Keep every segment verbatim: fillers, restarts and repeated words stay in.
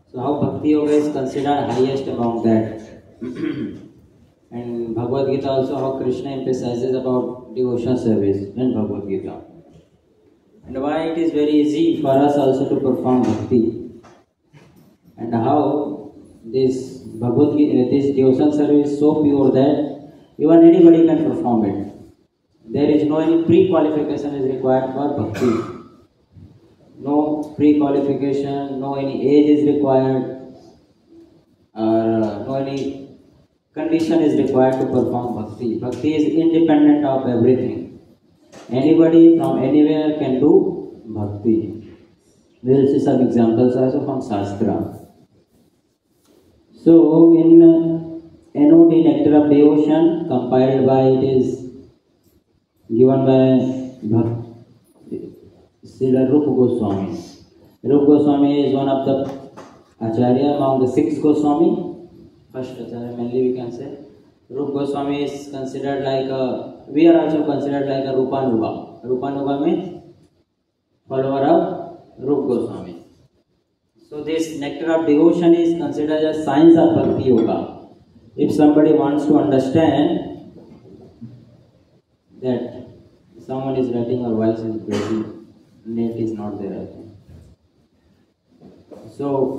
So how Bhakti Yoga is considered highest among that. And Bhagavad Gita also, how Krishna emphasizes about devotion service in Bhagavad Gita. And why it is very easy for us also to perform bhakti. And how this Bhagavad Gita, this devotion service is so pure that even anybody can perform it. There is no any pre-qualification is required for bhakti. No pre-qualification, no any age is required, or no any condition is required to perform bhakti. Bhakti is independent of everything. Anybody from anywhere can do bhakti. We will see some examples also from Shastra. So in N O D Nectar of Devotion, compiled by, it is given by Bhakti Srila Rupa Goswami. Rupa Goswami is one of the Acharya among the six Goswami. First Acharya mainly we can say. Rupa Goswami is considered like a, we are also considered like a Rupanuga. Rupanuga means follower of Rupa Goswami. So this Nectar of Devotion is considered as science of Bhakti Yoga. If somebody wants to understand that someone is writing or voice is breaking, net is not there, I think. So,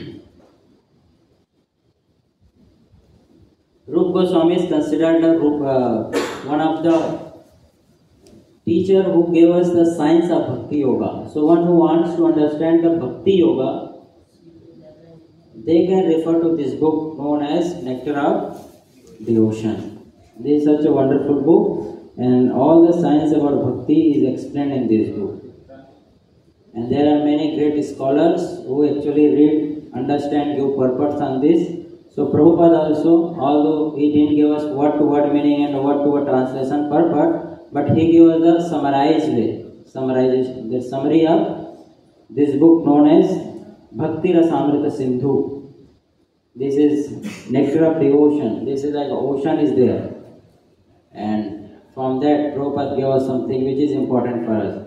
Rupa Goswami is considered a, uh, one of the teacher who gave us the science of Bhakti Yoga. So, one who wants to understand the Bhakti Yoga, they can refer to this book known as Nectar of Devotion. This is such a wonderful book, and all the science about Bhakti is explained in this book. And there are many great scholars who actually read, understand, give purpose on this. So Prabhupada also, although he didn't give us word to word meaning and word to word translation purport, but he gave us the summarized way, summarization, the summary of this book known as Bhakti Rasamrita Sindhu. This is Nectar of Devotion. This is like an ocean is there. And from that, Prabhupada gave us something which is important for us.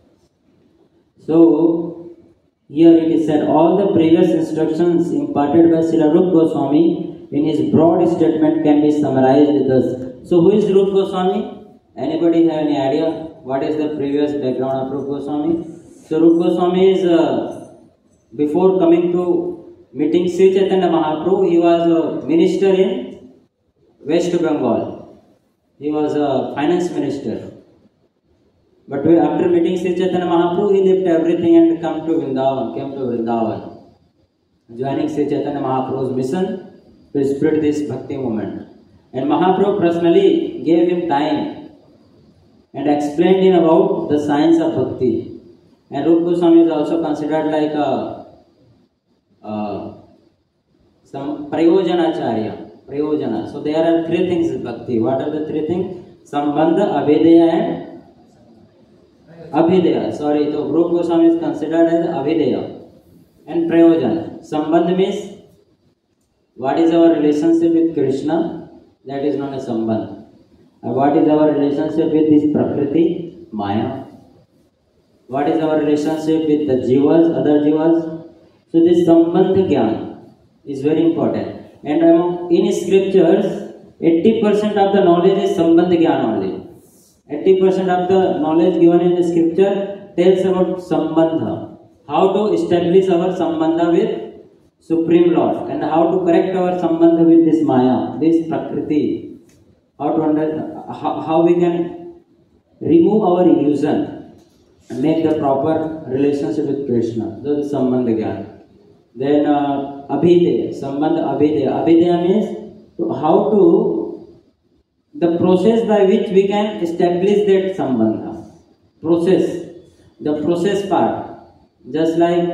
So, here it is said, all the previous instructions imparted by Srila Rupa Goswami in his broad statement can be summarized thus. So, who is Rupa Goswami? Anybody have any idea what is the previous background of Rupa Goswami? So, Rupa Goswami is, uh, before coming to meeting Sri Chaitanya Mahaprabhu, he was a minister in West Bengal. He was a finance minister. But after meeting Sri Chaitanya Mahaprabhu, he left everything and come to Vrindavan, came to Vrindavan, joining Sri Chaitanya Mahaprabhu's mission to spread this bhakti movement. And Mahaprabhu personally gave him time and explained him about the science of bhakti. And Rupa Goswami is also considered like a, a some Prayojanacharya, Prayojana. So there are three things in bhakti. What are the three things? Sambandha, Abhedeya and Abhideya, sorry, so Rupa Goswami is considered as Abhideya and Prayojana. Sambandh means what is our relationship with Krishna, that is known as Sambandh. And what is our relationship with this Prakriti, Maya. What is our relationship with the Jivas, other Jivas. So this Sambandh Gyan is very important. And um, in scriptures, eighty percent of the knowledge is Sambandh Gyan only. eighty percent of the knowledge given in the scripture tells about Sambandha. How to establish our Sambandha with Supreme Lord and how to correct our Sambandha with this Maya, this Prakriti. How to under, how, how we can remove our illusion and make the proper relationship with Krishna. That is Sambandha Gyan. Then uh, Abhideya, Sambandha Abhideya. Abhideya means to how to the process by which we can establish that Sambandha. Process. The process part. Just like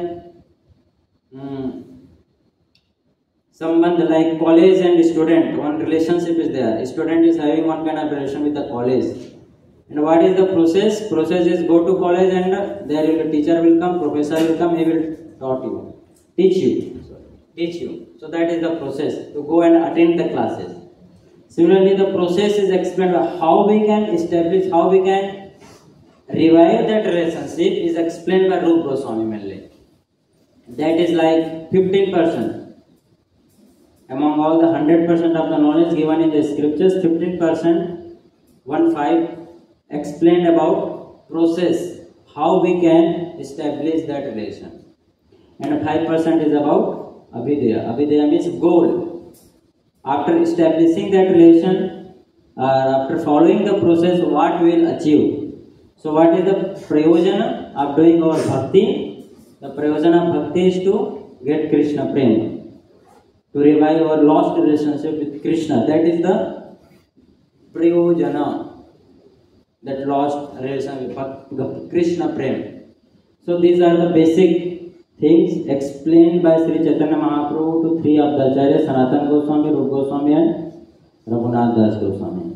um, Sambandha, like college and student. One relationship is there. Student is having one kind of relation with the college. And what is the process? Process is go to college and uh, there will a teacher will come, professor will come, he will taught you. Teach you. Sorry. Teach you. So that is the process. To go and attend the classes. Similarly, the process is explained how we can establish, how we can revive that relationship is explained by Rupa Goswami mainly. that is like fifteen percent. Among all the one hundred percent of the knowledge given in the scriptures, fifteen percent, one five, explained about process, how we can establish that relation. And five percent is about Abhideya. Abhideya means goal. After establishing that relation, or after following the process, what we will achieve. So what is the prayojana of doing our bhakti? The prayojana of bhakti is to get Krishna prema, to revive our lost relationship with Krishna. That is the prayojana, that lost relation with Krishna prema. So these are the basic things explained by Sri Chaitanya Mahaprabhu to three of the Acharyas, Sanatana Goswami, Rupa Goswami and Raghunath Das Goswami.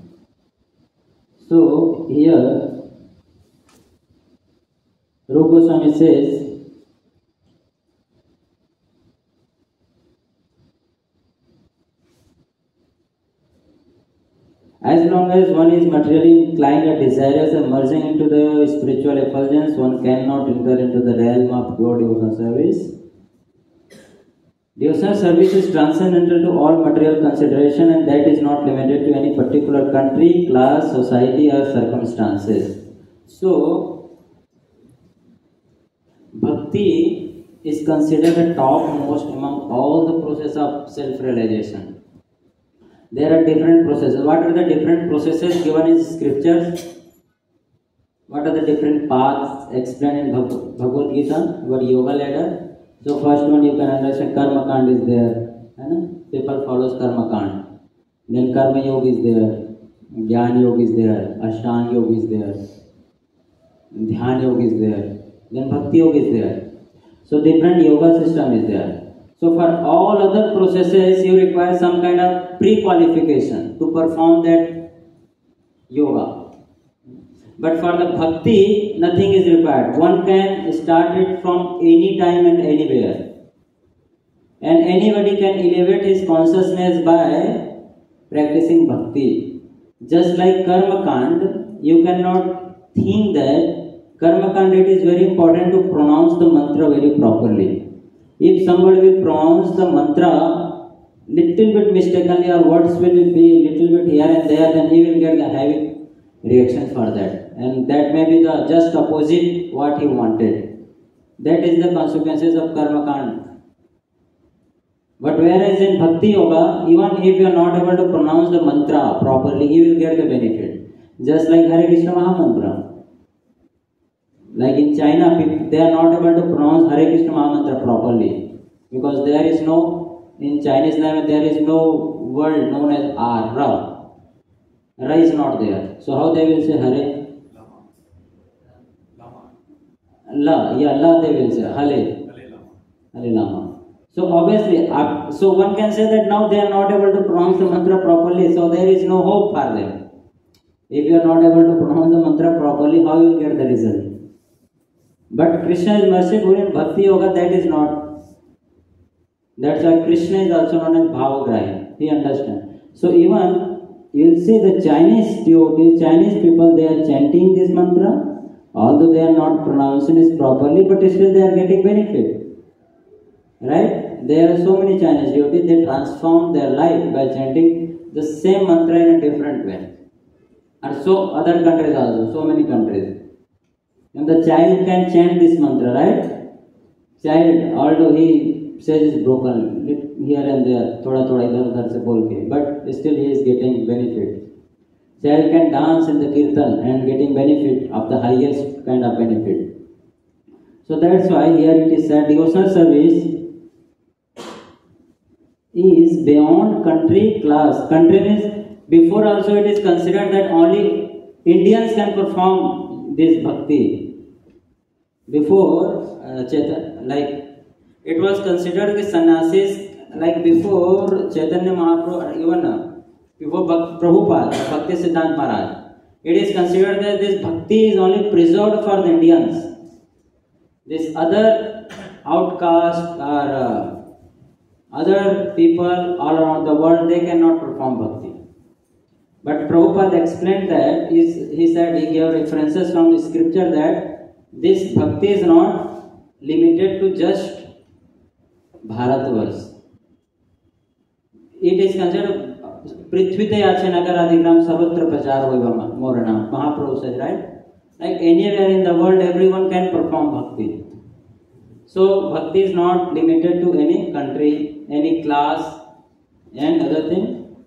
So here Rupa Goswami says, as long as one is materially inclined or desirous of merging into the spiritual effulgence, one cannot enter into the realm of pure devotional service. Devotional service is transcendental to all material consideration, and that is not limited to any particular country, class, society or circumstances. So, bhakti is considered the topmost among all the processes of self-realization. There are different processes. What are the different processes given in scriptures? What are the different paths explained in Bhagavad Gita? What yoga ladder? So first one you can understand, karma kand is there. People follows karma kand. Then karma yoga is there. Jnana yoga is there. Ashtanga yoga is there. Dhyan yoga is there. Then bhakti yoga is there. So different yoga system is there. So for all other processes, you require some kind of pre-qualification to perform that yoga. But for the bhakti, nothing is required. One can start it from any time and anywhere. And anybody can elevate his consciousness by practicing bhakti. Just like karma kand, you cannot think that karma kand, it is very important to pronounce the mantra very properly. If somebody will pronounce the mantra little bit mistakenly, or words will be little bit here and there, then he will get the heavy reaction for that. And that may be the just opposite what he wanted. That is the consequences of karma kand. But whereas in bhakti yoga, even if you are not able to pronounce the mantra properly, you will get the benefit. Just like Hare Krishna Mahamantra. Like in China, people, they are not able to pronounce Hare Krishna Mahamantra properly, because there is no, in Chinese language, there is no word known as R, Ra. Ra is not there. So how they will say Hare? La, yeah, La they will say, Hale. Hale Lama. So obviously, uh, so one can say that now they are not able to pronounce the mantra properly, so there is no hope for them. If you are not able to pronounce the mantra properly, how you will get the result? But Krishna is merciful in Bhakti Yoga, that is not. That's why Krishna is also known as Bhavagrahi. He understands. So even you will see the Chinese devotees, Chinese people, they are chanting this mantra, although they are not pronouncing it properly, but still they are getting benefit. Right? There are so many Chinese devotees, they transform their life by chanting the same mantra in a different way. And so other countries also, so many countries. And the child can chant this mantra, right? Child, although he says it's broken here and there, thoda thoda idhar udhar se bol ke, but still he is getting benefit. Child can dance in the kirtan and getting benefit of the highest kind of benefit. So that's why here it is said devotional service is beyond country, class. Country means before also it is considered that only Indians can perform this bhakti. Before, uh, Chaitanya, like it was considered that sannyasis, like before Chaitanya Mahaprabhu, even uh, before Prabhupada, Bhakti Siddhanta Maharaj, it is considered that this bhakti is only preserved for the Indians. This other outcast or uh, other people all around the world, they cannot perform bhakti. But Prabhupada explained that, he said, he gave references from the scripture that this bhakti is not limited to just Bharatvarsh. It is considered Prithvite Yache Nagaradigram Sarvatra Prachar Vaibhama Morana. Mahaprabhu said, right? Like anywhere in the world, everyone can perform bhakti. So bhakti is not limited to any country, any class, and other thing.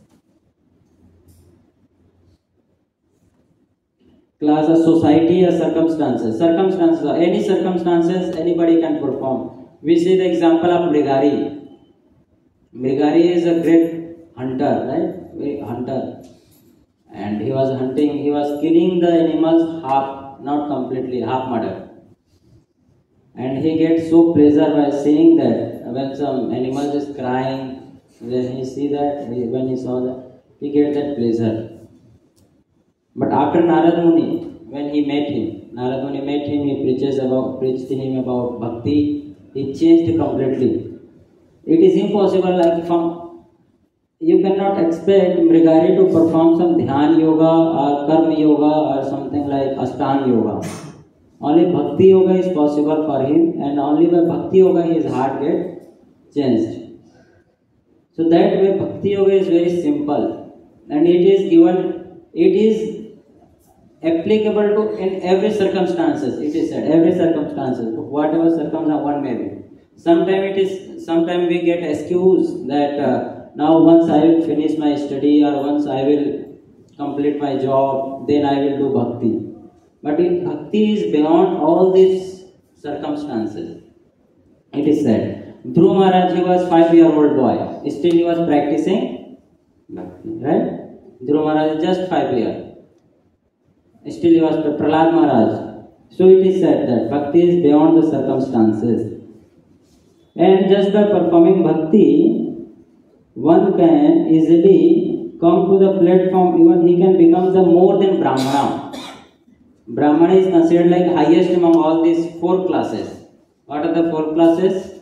Class or society or circumstances. Circumstances, any circumstances, anybody can perform. We see the example of Mrigari. Mrigari is a great hunter, right? Very hunter. And he was hunting, he was killing the animals half, not completely, half murder. And he gets so pleasure by seeing that when some animal is crying, when he see that, when he saw that, he gets that pleasure. But after Narad Muni, when he met him, Narad Muni met him, he preaches about, preached to him about bhakti, he changed completely. It is impossible, like from you cannot expect Mrigari to perform some Dhyan Yoga or Karma Yoga or something like Ashtanga Yoga. Only Bhakti Yoga is possible for him, and only by Bhakti Yoga his heart gets changed. So that way Bhakti Yoga is very simple, and it is given, it is applicable to in every circumstances. It is said, every circumstances, whatever circumstance one may be. Sometimes it is, sometimes we get excuse that uh, now once I will finish my study or once I will complete my job, then I will do bhakti. But it, bhakti is beyond all these circumstances. It is said, Dhruva Maharaj, he was five year old boy, still he was practicing bhakti, right? Dhruva Maharaj is just five years. Still he was Prahlad Maharaj. So it is said that bhakti is beyond the circumstances. And just by performing bhakti, one can easily come to the platform, even he can become the more than Brahmana. Brahmana is considered like highest among all these four classes. What are the four classes?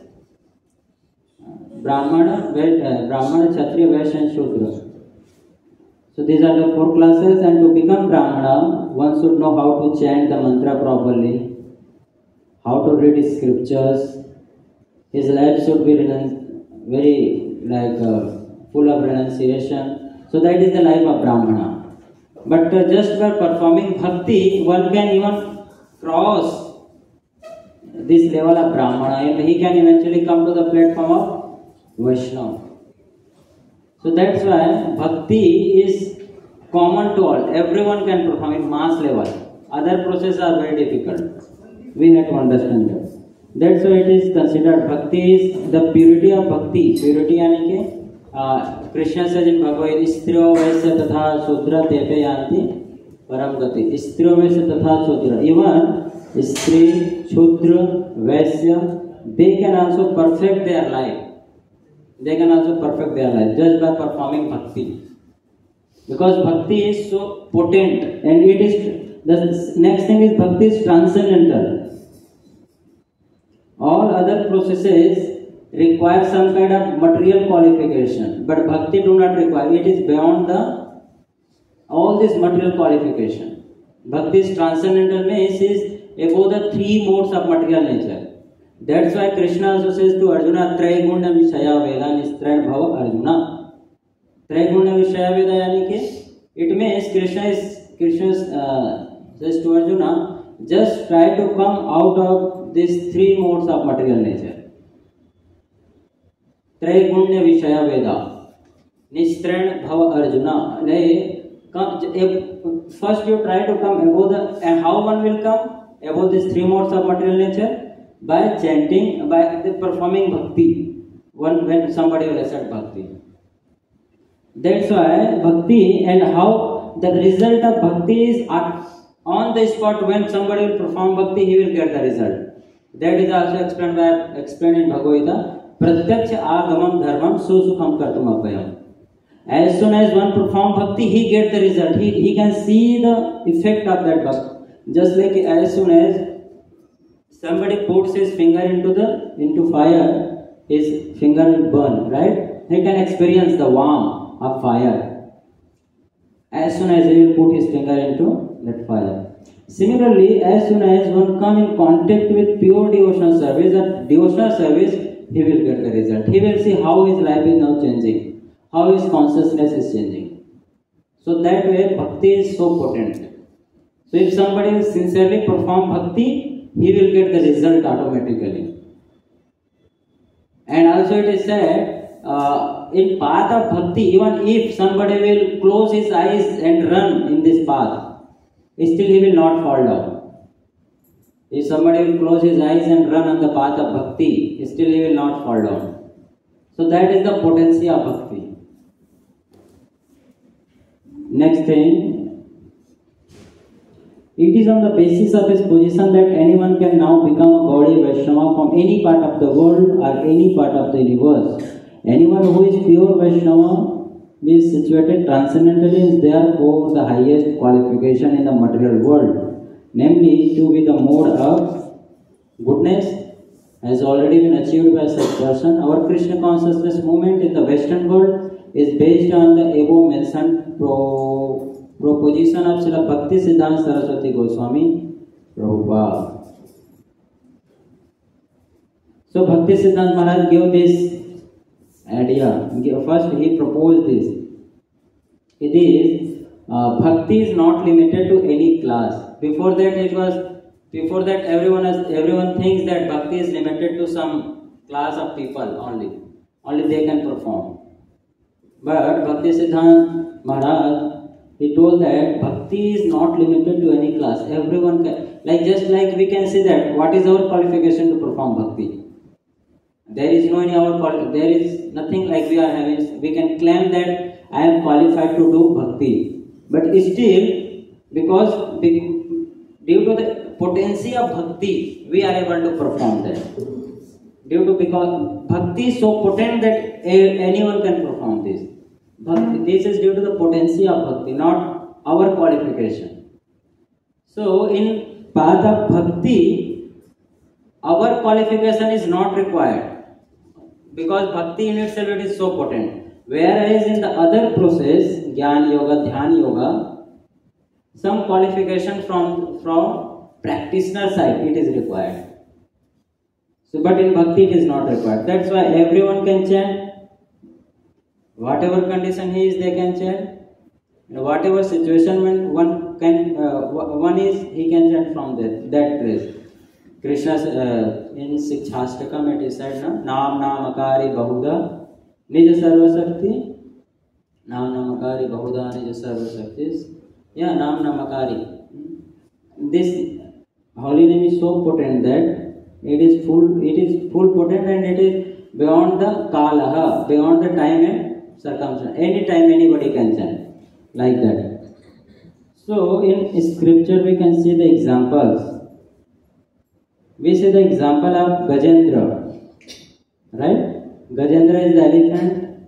Brahmana, Brahmana, Kshatriya, Vaishya and Shudra. So these are the four classes, and to become Brahmana, one should know how to chant the mantra properly, how to read his scriptures. His life should be very like uh, full of renunciation. So that is the life of Brahmana. But uh, just by performing bhakti, one can even cross this level of Brahmana, and he can eventually come to the platform of Vaishnava. So that's why bhakti is common to all. Everyone can perform in mass level. Other processes are very difficult. We have to understand that. That's why it is considered bhakti is the purity of bhakti. Purity यानी कि Krishna says in Bhagavad Gita, स्त्रियो वैश्य तथा शूद्र तेपे यान्ति परम गति. स्त्रियो वैश्य तथा शूद्र. Even स्त्री, शूद्र, वैश्य, they can also perfect their life. They can also perfect their life just by performing bhakti. Because bhakti is so potent, and it is the next thing is bhakti is transcendental. All other processes require some kind of material qualification, but bhakti do not require. It is beyond the all this material qualification. Bhakti is transcendental means is above the three modes of material nature. That's why Krishna also says to Arjuna, Traiguna Vishaya Veda Nistran Bhava Arjuna. Traiguna Vishaya Veda yani ki it means Krishna is Krishna uh, says to Arjuna, just try to come out of these three modes of material nature. Traigunya Vishaya Veda Nistran Bhava Arjuna. First you try to come above the, and how one will come above these three modes of material nature? By chanting, by performing bhakti. One when somebody will recite bhakti. That's why bhakti, and how the result of bhakti is on the spot. When somebody will perform bhakti, he will get the result. That is also explained by explained in Bhagavad Gita. Pratyaksha agamam dharmam susukham kartum apayam. As soon as one perform bhakti, he get the result. He he can see the effect of that bhakti. Just like as soon as somebody puts his finger into the into fire, his finger will burn, right? He can experience the warmth of fire as soon as he will put his finger into that fire. Similarly, as soon as one come in contact with pure devotional service, that devotional service he will get the result. He will see how his life is now changing, how his consciousness is changing. So that way bhakti is so potent. So if somebody will sincerely perform bhakti, he will get the result automatically. And also it is said, uh, in path of bhakti, even if somebody will close his eyes and run in this path, still he will not fall down. If somebody will close his eyes and run on the path of bhakti, still he will not fall down. So that is the potency of bhakti. Next thing, it is on the basis of his position that anyone can now become a Gaudiya Vaishnava from any part of the world or any part of the universe. Anyone who is pure Vaishnava is situated transcendentally is therefore the highest qualification in the material world, namely to be the mode of goodness has already been achieved by such person. Our Krishna consciousness movement in the Western world is based on the above mentioned pro, proposition of Srila Bhakti Siddhanta Saraswati Goswami Prabhupada. So Bhakti Siddhanta Maharaj gave this idea. First he proposed this. It is uh, Bhakti is not limited to any class. Before that it was, before that everyone has, everyone thinks that Bhakti is limited to some class of people only. Only they can perform. But Bhakti Siddhanta Maharaj, he told that Bhakti is not limited to any class. Everyone can, like just like we can say that what is our qualification to perform Bhakti? There is no any our, there is nothing like we are having, we can claim that I am qualified to do Bhakti. But still, because due to the potency of Bhakti, we are able to perform that. Due to, because Bhakti is so potent that anyone can perform this. Bhakti, this is due to the potency of Bhakti, not our qualification. So in path of Bhakti, our qualification is not required. Because Bhakti in itself it is so potent. Whereas in the other process, Jnana Yoga, Dhyana Yoga, some qualification from, from practitioner side it is required. So, but in Bhakti it is not required. That's why everyone can chant. Whatever condition he is, they can chant. Whatever situation when one can, uh, one is, he can chant from that, that place. Krishna uh, in Sikshastakam it is said, na, Nam Namakari Bahuda Nija Sarva Shakti. Nam Namakari Bahuda Nija Sarva Shakti. Yeah, Nam Namakari. This holy name is so potent that it is full, it is full potent and it is beyond the kalaha, beyond the time and circumstance. Any time anybody can chant like that. So in scripture we can see the examples. We see the example of Gajendra, right? Gajendra is the elephant,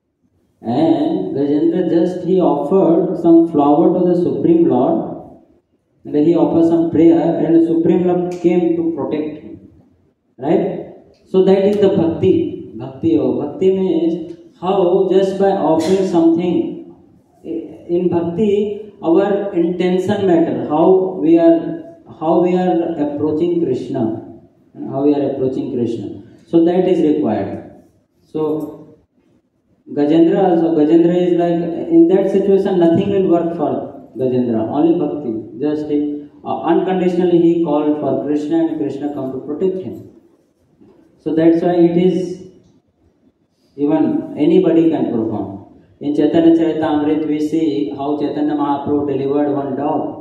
and Gajendra just he offered some flower to the Supreme Lord, and he offered some prayer, and the Supreme Lord came to protect him, right? So that is the bhakti. Bhakti, oh, bhakti means how just by offering something. In bhakti, our intention matter. How we are. How we are approaching Krishna, how we are approaching Krishna. So that is required. So Gajendra also, Gajendra is like, in that situation nothing will work for Gajendra, only bhakti. Just he, uh, unconditionally he called for Krishna and Krishna come to protect him. So that's why it is, even anybody can perform. In Chaitanya Charitamrita we see how Chaitanya Mahaprabhu delivered one dog.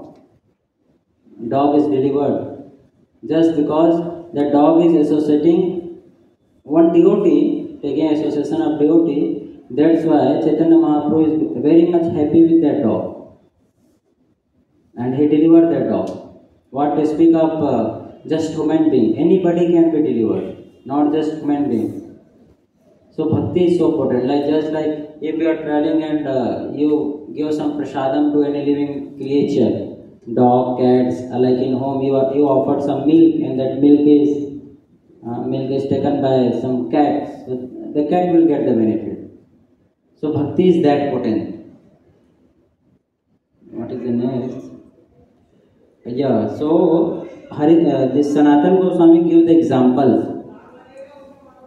Dog is delivered just because the dog is associating one devotee, taking association of devotee. That's why Chaitanya Mahaprabhu is very much happy with that dog, and he delivered that dog. What to speak of uh, just human being? Anybody can be delivered, not just human being. So bhakti is so potent. Like just like if you are traveling and uh, you give some prasadam to any living creature. Dog, cats, like in home you are, you offered some milk and that milk is uh, milk is taken by some cat, so the cat will get the benefit. So bhakti is that potent. What is the next? Yeah, so Hari, uh, this Sanatana Goswami gives the example.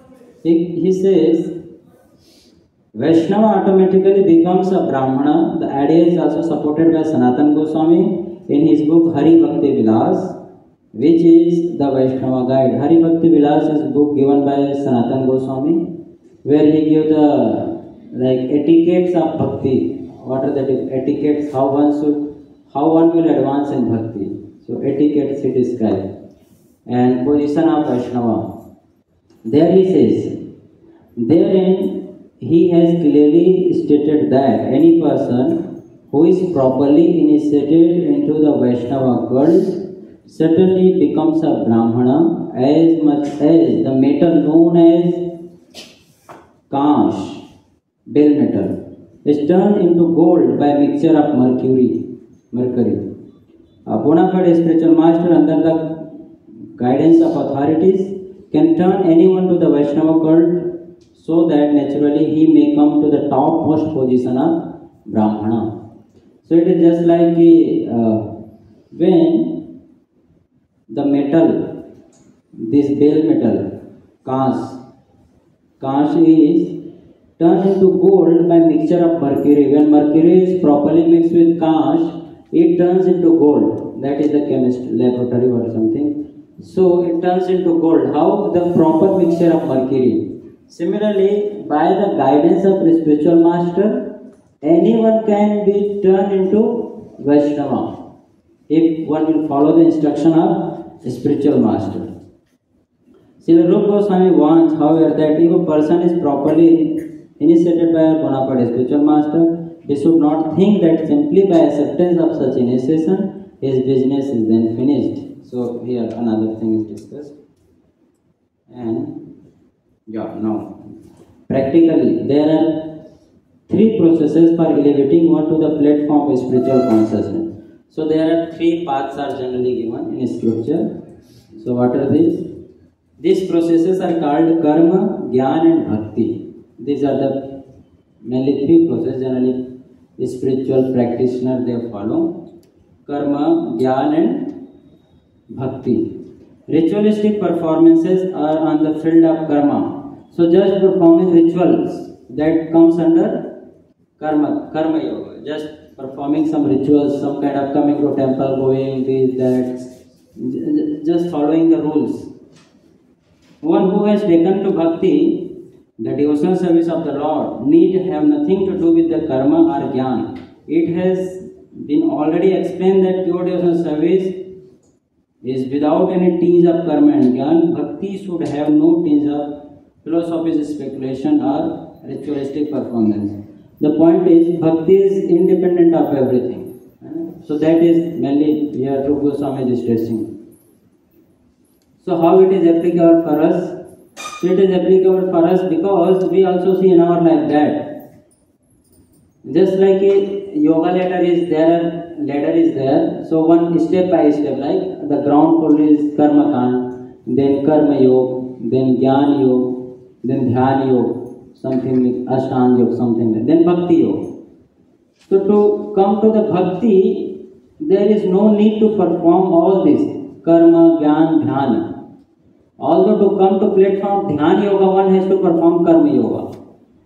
He, he says, Vaishnava automatically becomes a Brahmana. The idea is also supported by Sanatana Goswami in his book Hari Bhakti Vilas, which is the Vaishnava guide. Hari Bhakti Vilas is a book given by Sanatana Goswami, where he gives the like etiquettes of bhakti. What are the etiquettes? How one should, how one will advance in bhakti. So etiquettes he describes. And position of Vaishnava. There he says, therein he has clearly stated that any person who is properly initiated into the Vaishnava cult certainly becomes a Brahmana as much as the metal known as Kansh, bell metal, is turned into gold by mixture of mercury. Mercury. A bona fide spiritual master under the guidance of authorities can turn anyone to the Vaishnava cult so that naturally he may come to the topmost position of Brahmana. So it is just like uh, when the metal, this bell metal, Kansh, Kansh is turned into gold by mixture of mercury. When mercury is properly mixed with Kansh, it turns into gold. That is the chemist laboratory or something. So it turns into gold. How? The proper mixture of mercury. Similarly, by the guidance of the spiritual master, anyone can be turned into Vaishnava if one will follow the instruction of the spiritual master. Srila Rupa Goswami warns, however, that if a person is properly initiated by a bona fide spiritual master, he should not think that simply by acceptance of such initiation, his business is then finished. So here another thing is discussed. And yeah, now practically there are three processes for elevating one to the platform of spiritual consciousness. So there are three paths are generally given in scripture. So what are these? These processes are called karma, jnana and bhakti. These are the mainly three processes generally spiritual practitioner they follow. Karma, jnana and bhakti. Ritualistic performances are on the field of karma. So just performing rituals, that comes under karma, karma yoga. Just performing some rituals, some kind of coming to temple, going this, that, just following the rules. One who has taken to bhakti, the devotional service of the Lord, need have nothing to do with the karma or jnana. It has been already explained that pure devotional service is without any tinge of karma and jnana. Bhakti should have no tinge of philosophical speculation or ritualistic performance. The point is, bhakti is independent of everything. So that is mainly here Rupa Goswami is stressing. So how it is applicable for us? So it is applicable for us because we also see in our life that just like a yoga ladder is there, ladder is there. So one step by step, like the ground floor is karma kand, then karma yoga, then jnana yoga, then dhyana yoga, something like ashtanga yoga, something like, then bhakti yoga. So to come to the bhakti, there is no need to perform all this karma, jnana, dhyana. Although to come to platform dhyana yoga, one has to perform karma yoga.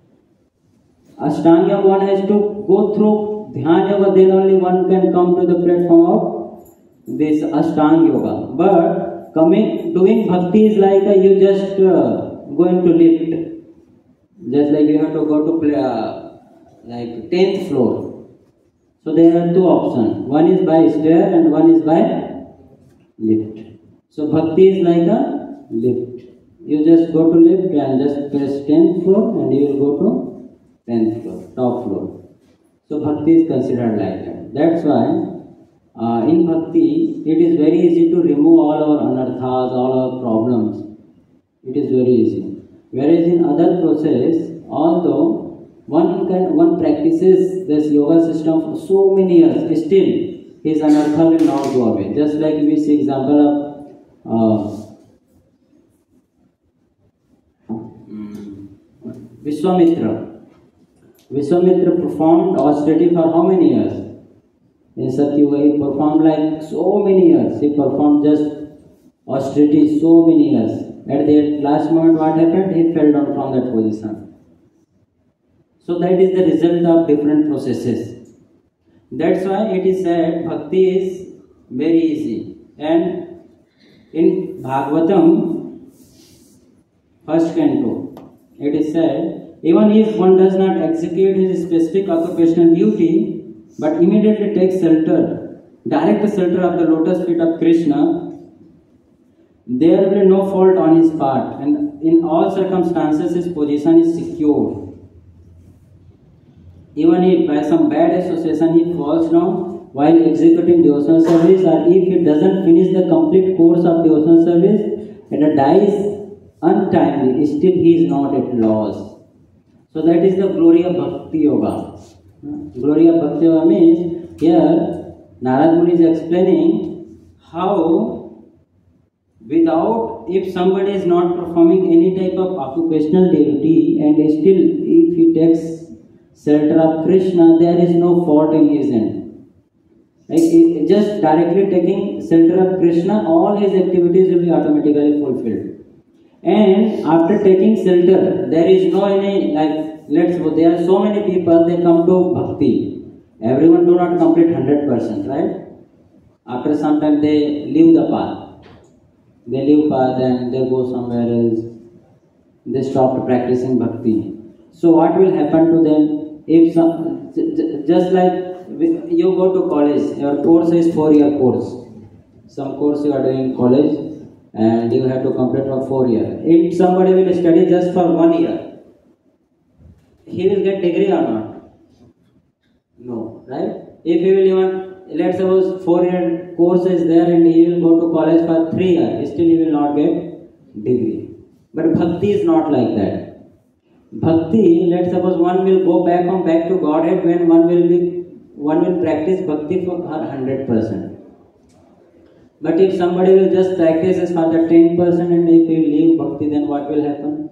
Ashtanga yoga, one has to go through dhyana yoga, then only one can come to the platform of this ashtanga yoga. But coming, doing bhakti is like a, you just uh, going to lift. Just like you have to go to play, uh, like tenth floor. So there are two options. One is by stair and one is by lift. So bhakti is like a lift. You just go to lift and just press tenth floor and you will go to tenth floor, top floor. So bhakti is considered like that. That's why uh, in bhakti it is very easy to remove all our anarthas, all our problems. It is very easy. Whereas in other process, although one can one practices this yoga system for so many years, still his anartha will not go away. Just like we see example of uh, Vishwamitra. Vishwamitra performed austerity for how many years? In Satyuga, he performed like so many years. He performed just austerity so many years. At the last moment, what happened? He fell down from that position. So that is the result of different processes. That's why it is said bhakti is very easy. And in Bhagavatam, first canto, it is said, even if one does not execute his specific occupational duty, but immediately takes shelter, direct shelter of the lotus feet of Krishna, there will be no fault on his part, and in all circumstances his position is secure. Even if by some bad association he falls down while executing devotional service, or if he doesn't finish the complete course of devotional service and dies untimely, still he is not at loss. So that is the glory of Bhakti Yoga. Glory of Bhakti Yoga means, here Narad Muni is explaining how without, if somebody is not performing any type of occupational duty and still if he takes shelter of Krishna, there is no fault in his end. Like just directly taking shelter of Krishna, all his activities will be automatically fulfilled. And after taking shelter, there is no any, like, let's suppose there are so many people, they come to bhakti. Everyone do not complete one hundred percent, right? After some time they leave the path. They leave path and they go somewhere else. They stop practicing bhakti. So what will happen to them? If some, just like you go to college, your course is four year course. Some course you are doing in college and you have to complete for four years. If somebody will study just for one year, he will get degree or not? No, right? If he will even, let's suppose four year course is there and he will go to college for three years, still he will not get degree. But bhakti is not like that. Bhakti, let's suppose one will go back on back to Godhead when one will be, one will practice bhakti for one hundred percent. But if somebody will just practice for the ten percent and if he will leave bhakti, then what will happen?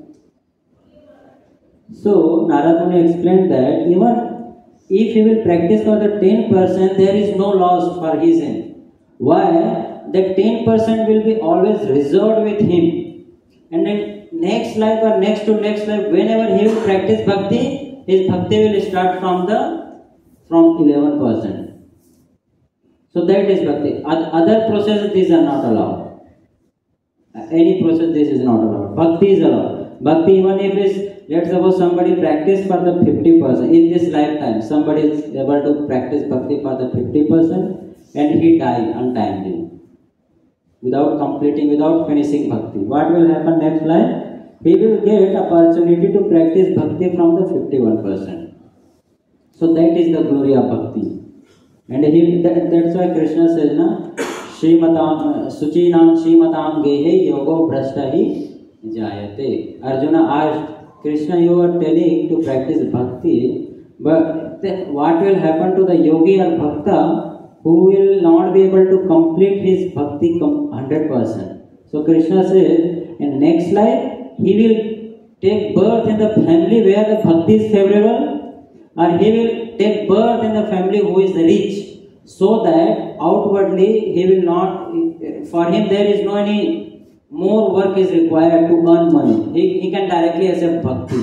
So Narad Muni explained that even if he will practice for the ten percent, there is no loss for his end. Why? That ten percent will be always reserved with him. And then next life or next to next life, whenever he will practice bhakti, his bhakti will start from the from eleven percent. So that is bhakti. Other processes, these are not allowed. Any process, this is not allowed. Bhakti is allowed. Bhakti, even if is, let's suppose somebody practice for the fifty percent in this lifetime, somebody is able to practice bhakti for the fifty percent and he died untimely, without completing, without finishing bhakti. What will happen next life? He will get opportunity to practice bhakti from the fifty-one percent. So that is the glory of bhakti. And he, that, that's why Krishna says, na, Shrimatam, Suchinam Shrimatam Gehe Yogo Brashtahi Jayate. Arjuna asked, Krishna, you are telling to practice bhakti, but then what will happen to the yogi or bhakta who will not be able to complete his bhakti one hundred percent? So Krishna says, in next life, he will take birth in the family where the bhakti is favorable, or he will take birth in the family who is rich, so that outwardly he will not, for him there is no any more work is required to earn money. He, he can directly accept bhakti.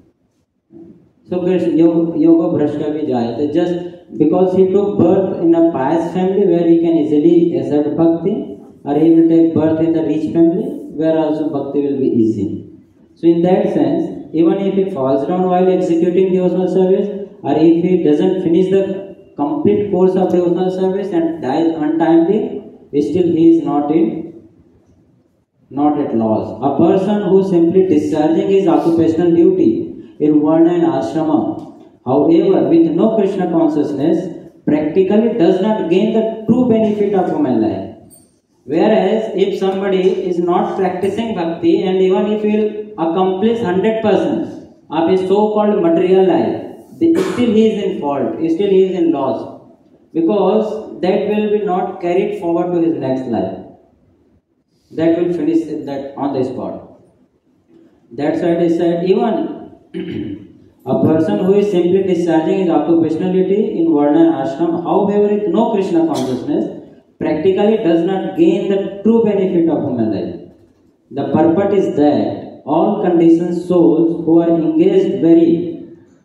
So Krishna, yoga, yoga bhrashta vi jayate, just because he took birth in a pious family where he can easily accept bhakti, or he will take birth in the rich family where also bhakti will be easy. So in that sense, even if he falls down while executing devotional service, or if he doesn't finish the complete course of devotional service and dies untimely, still he is not in, not at loss. A person who simply discharging his occupational duty in varna and ashrama, however, with no Krishna consciousness, practically does not gain the true benefit of human life. Whereas if somebody is not practicing bhakti and even if he will accomplish one hundred percent of his so-called material life, still he is in fault, still he is in loss, because that will be not carried forward to his next life. That will finish that on the spot. That's why it is said, even a person who is simply discharging his occupational duty in varna and ashram, however with no Krishna consciousness, practically does not gain the true benefit of human life. The purport is that all conditioned souls who are engaged very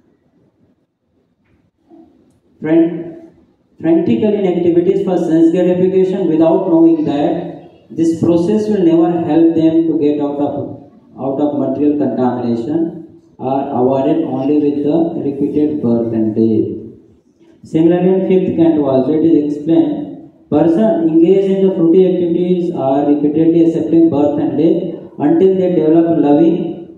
fran- frantically in activities for sense gratification without knowing that this process will never help them to get out of out of material contamination are awarded only with the repeated birth and death. Similarly, in fifth canto also it is explained, person engaged in the fruity activities are repeatedly accepting birth and death until they develop loving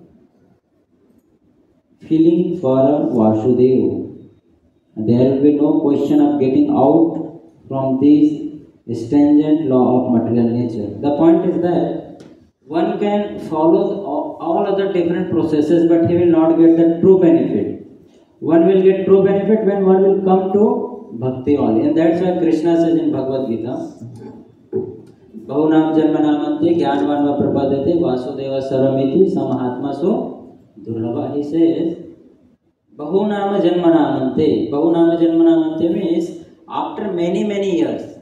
feeling for Vasudeva. There will be no question of getting out from this stringent law of material nature. The point is that one can follow all other different processes, but he will not get the true benefit. One will get true benefit when one will come to bhakti only, and that's why Krishna says in Bhagavad Gita, Bahunam Janmanamante Jnanvan Prapadate Vasudeva Saramiti Samahatmasu Durlabha. He says, Bahunama Janmanamante. Bahunama Janmanamante means after many, many years,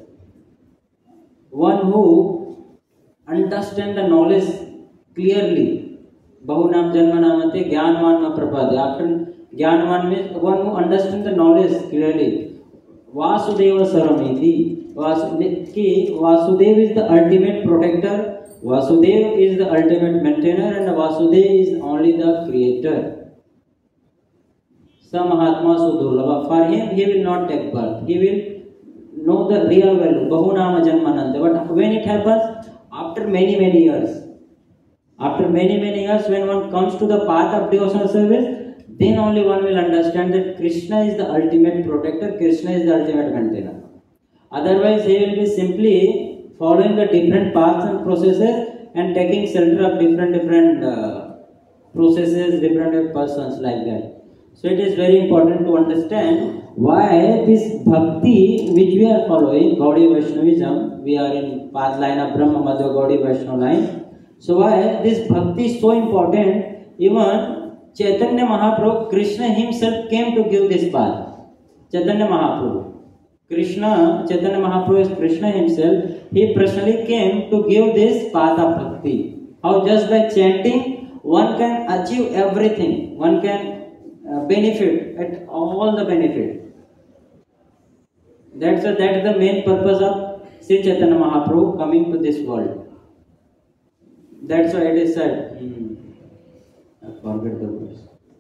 one who understands the knowledge clearly. Bahunam Janmanamante Jnanvan Prapadate. After Jnanvan means one who understands the knowledge clearly. Vasudeva Saramiti. Vasudev is the ultimate protector, Vasudev is the ultimate maintainer, and Vasudev is only the creator. Samahatma Sudurlabha. For him, he will not take birth. He will know the real value. Bahunama Janmanante. But when it happens? After many, many years. After many, many years, when one comes to the path of devotional service, then only one will understand that Krishna is the ultimate protector, Krishna is the ultimate maintainer. Otherwise, he will be simply following the different paths and processes and taking shelter of different different uh, processes, different persons like that. So it is very important to understand why this bhakti which we are following, Gaudiya Vaishnavism, we are in path line of Brahma Madhva Gaudiya Vaishnava line. So why this bhakti is so important? Even Chaitanya Mahaprabhu, Krishna himself came to give this path. Chaitanya Mahaprabhu. Krishna, Chaitanya Mahaprabhu is Krishna himself, he personally came to give this path of bhakti. How just by chanting, one can achieve everything, one can uh, benefit at all the benefit. That's a, that is the main purpose of Sri Chaitanya Mahaprabhu coming to this world. That's why it is said. Hmm. I forget the verse.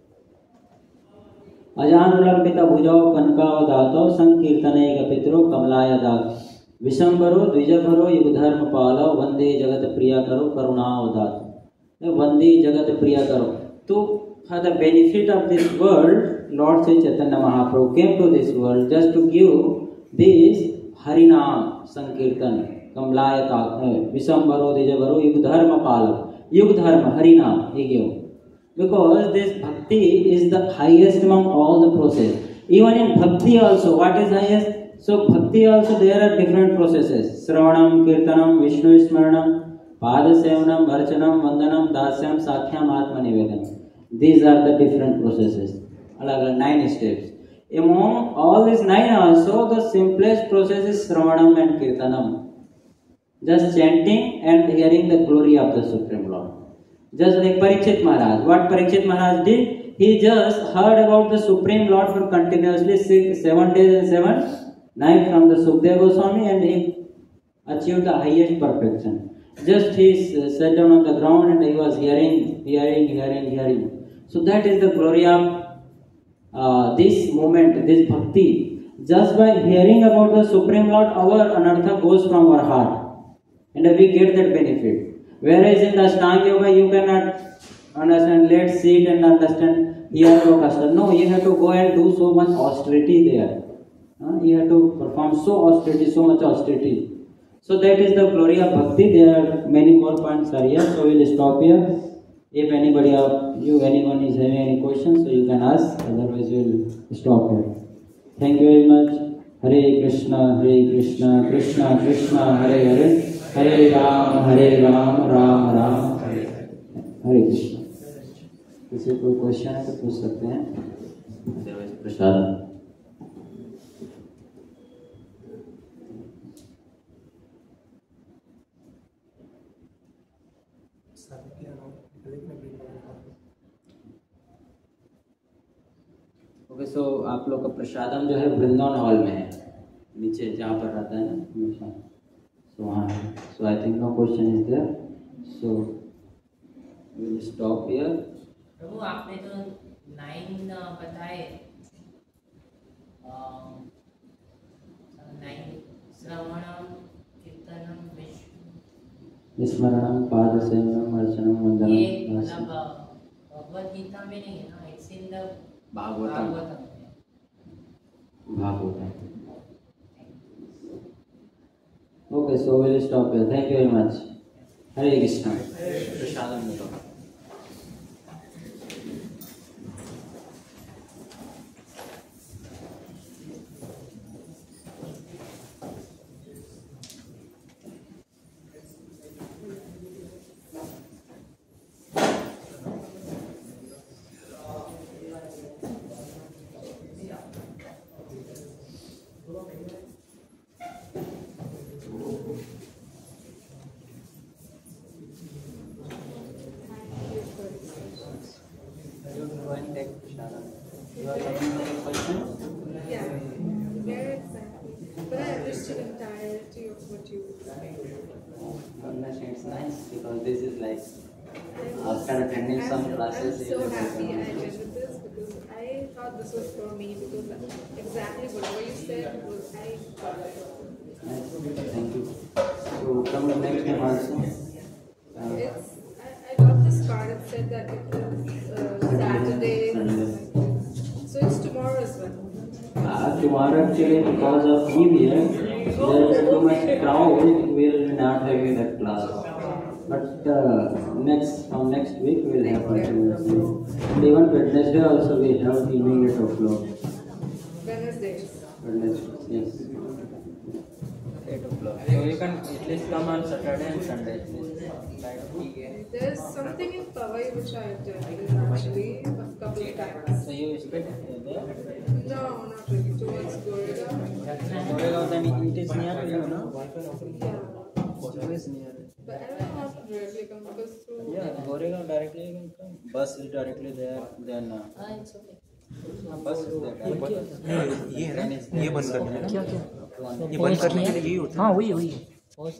अजानुलंबित भुजौ कनकावदातो संकीर्तनैक पितरो कमलायदात विशंबरो द्विजभरो युगधर्म पालो वंदे जगत प्रिया करो करुणावदात वंदे जगत प्रिया करो. तो for the benefit of this world, Lord Sri Chaitanya Mahaprabhu came to this world just to give this Harinam Sankirtan Kamlayata Visambaro Dijavaro Yugdharma Palo Yugdharma Harinam he gave. Because this bhakti is the highest among all the process. Even in bhakti also, what is highest? So bhakti also there are different processes. Sravanam, Kirtanam, Vishnu Smaranam, Pada Sevanam, Archanam, Vandanam, Dasyam, Sakhyam, Atma Nivedanam. These are the different processes. Alag nine steps. Among all these nine also, the simplest process is Sravanam and Kirtanam. Just chanting and hearing the glory of the Supreme Lord. Just like Parikshit Maharaj. What Parikshit Maharaj did? He just heard about the Supreme Lord for continuously six, seven days and seven nights from the Sukadeva Goswami, and he achieved the highest perfection. Just he sat down on the ground and he was hearing, hearing, hearing, hearing. So that is the glory of uh, this moment, this bhakti. Just by hearing about the Supreme Lord, our anartha goes from our heart, and we get that benefit. Whereas in the Ashtanga Yoga, you cannot understand, let's sit and understand here or custom. No, you have to go and do so much austerity there. Uh, you have to perform so austerity, so much austerity. So that is the glory of bhakti. There are many more points are here, so we will stop here. If anybody of you, anyone is having any questions, so you can ask. Otherwise, we will stop here. Thank you very much. Hare Krishna, Hare Krishna, Krishna Krishna, Hare Hare. Hare Ram, Hare Ram, Ram Ram, Hare Hare Krishna. किसी कोई question है तो पूछ सकते हैं. प्रसाद. Okay, सो आप लोग का प्रसादम जो है वृंदावन हॉल में है, नीचे जहाँ पर रहता है ना हमेशा, सो वहाँ है। So I think no question is there, so will stop here. Prabhu आपने तो नाइन बताए, नाइन श्रवणम कीर्तनम स्मरणम पादसेवनम अर्चनम वंदनम। ये मतलब भगवद गीता में नहीं है ना, it's in the Bhagavatam. Bhagavatam. Okay, so will stop here, thank you very much. Hare Krishna. Prasadam में तो it's nice because this is like after attending I'm, some classes. I'm so happy I attended this because I thought this was for me because exactly whatever you said was I got it. Nice. Thank you. So come the next time also. Uh, It's I, I got this card. It said that it is uh, Saturday, Sunday. so it's tomorrow as well. Uh, tomorrow actually because of E V M there is too much crowd, we will not have that class. But uh, next from next week we will have continuously. And even Wednesday also we have evening at o'clock. Wednesdays. Wednesday, yes. Eight o'clock. So you can at least come on Saturday and Sunday. There's something in Powai which I attended actually a couple of times. So you spend there? No, not really. Towards Goregaon. Goregaon, then it is near to you, no? Yeah. Always near. But I don't know how to directly come because through. Yeah, Goregaon directly you can come. Bus is directly there. Then uh, हाँ it's okay. bus is there. ये है ना, ये बंद करना है ना, क्या क्या ये बंद करने के लिए यही होता है। हाँ वही वही